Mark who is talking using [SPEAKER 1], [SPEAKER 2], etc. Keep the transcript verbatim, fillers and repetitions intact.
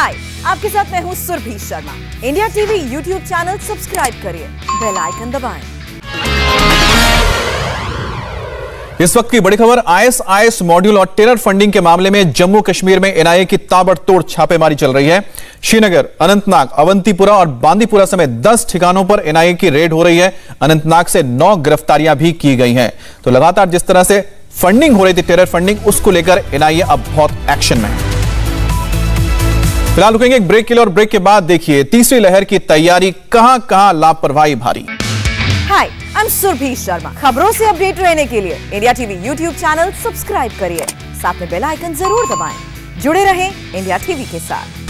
[SPEAKER 1] हाय, आपके साथ मैं हूँ Surabhi Sharma. India TV YouTube channel subscribe करिए, बेल आइकन दबाएं।
[SPEAKER 2] इस वक्त की बड़ी खबर, आईएसआईएस मॉड्यूल और टेरर फंडिंग के मामले में जम्मू कश्मीर में एनआईए की ताबड़तोड़ छापेमारी चल रही है। श्रीनगर, अनंतनाग, अवंतीपुरा और बांदीपुरा समेत दस ठिकानों पर एनआईए की रेड हो रही है। अनंतनाग से नौ गिरफ्तारियां भी की गई हैं। तो लगातार जिस तरह से फंडिंग हो रही थी, टेरर फंडिंग, उसको लेकर एनआईए अब बहुत एक्शन में है। फिलहाल रुकेंगे एक ब्रेक के लिए और ब्रेक के बाद देखिए तीसरी लहर की तैयारी, कहां कहां लापरवाही भारी।
[SPEAKER 1] Hi, I am Surabhi Sharma. खबरों से अपडेट रहने के लिए India TV YouTube channel subscribe करिए, साथ में बेल आइकन जरूर दबाएं। जुड़े रहें इंडिया टीवी के साथ।